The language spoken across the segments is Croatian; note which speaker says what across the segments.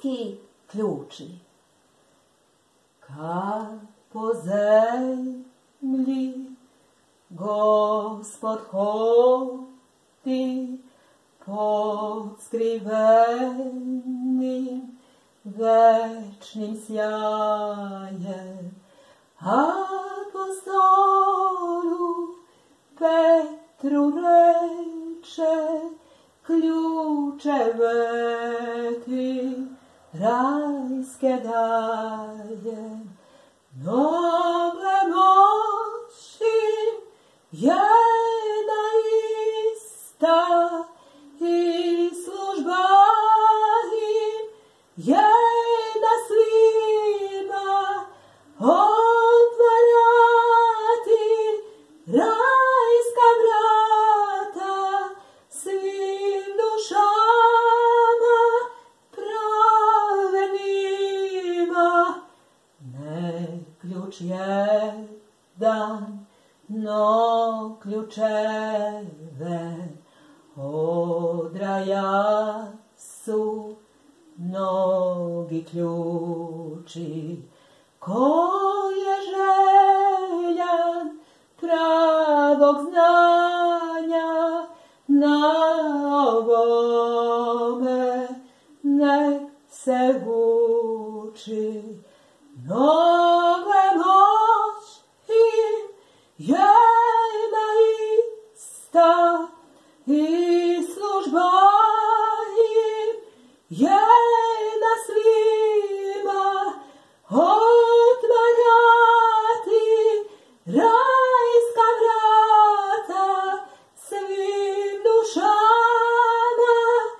Speaker 1: Damasky ključi. Kad po zemlji Gospod hodi pod skrivenim večnim sjajem, apostolu Petru reče, ključeve ti rajske daje, mnoge moći jedna ista i služba im jedna svima otvarati rajska vrata svim dušama pravenima. Ne ključ jedan, no ključeve od raja su mnogi ključi. Ko je željan pravog znanja na ovome, nek se uči. Mnoge moći jedna ista i služba im jedna svima otvarati rajska vrata svim dušama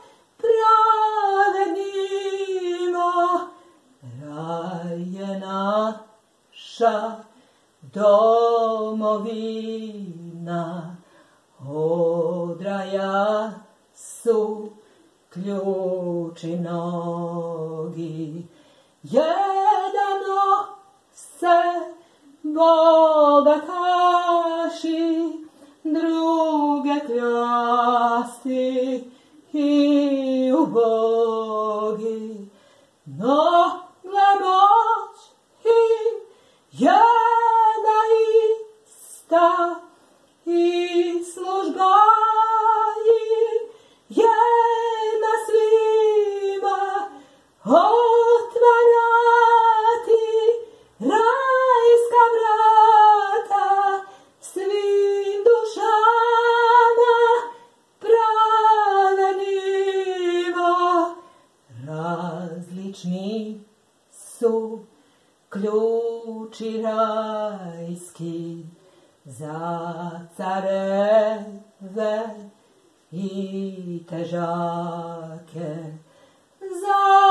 Speaker 1: pravenima. Raj je naša domovina, od raja su ključi mnogi. Jedan nose bogataši, druge kljasti i ubogi. Mnoge moći jedna ista i služba im jedna svima otvarati rajska vrata svim dušama pravenima. Različni su ključi rajski za careve i težake, za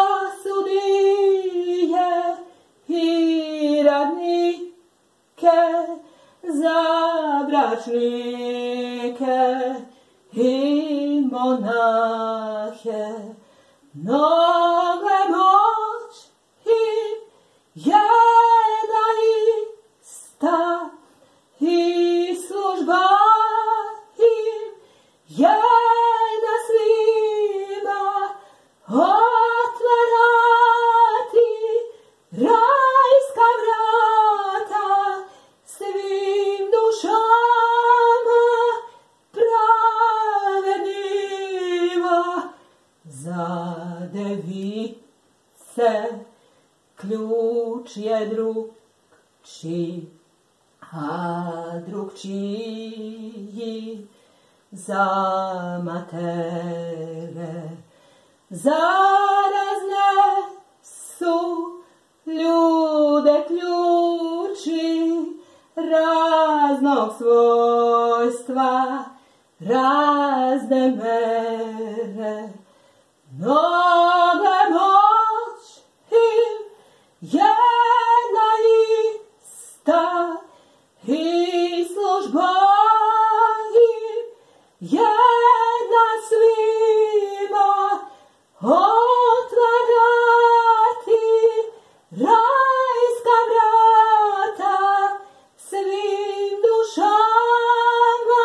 Speaker 1: sudije i radnike, za bračnike i monahe. Mnoge moći jedna ista i služba im jedna svima otvarati rajska vrata svim dušama pravenima. Za device ključ je drugčiji, a drugčiji za matere. Zarazne su ljude ključi raznog svojstva, razne mere. Mnoge moći jedna ista i služba im jedna svima otvarati rajska vrata svim dušama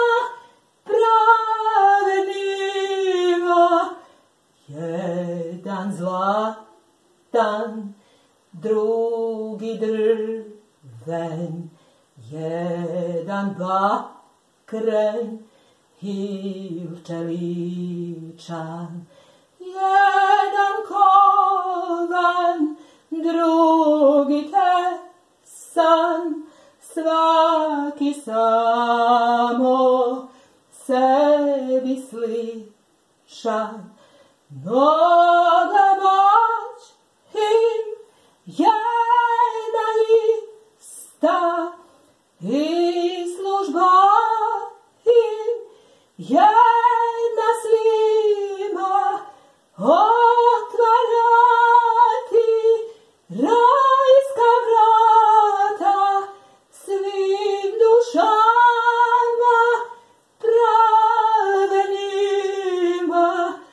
Speaker 1: pravenima. Jedan zlatan stan, drugi drven, jedan bakren i čeličan, jedan kovan, drugi tesan, svaki samo sebi sličan. Mnoga moć im jedna ista i služba im jedna svima otvarati rajska vrata svim dušama pravednima,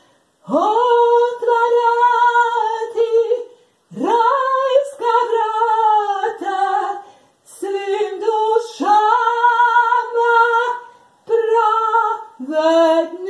Speaker 1: otvarati rajska vrata svim dušama pravednima.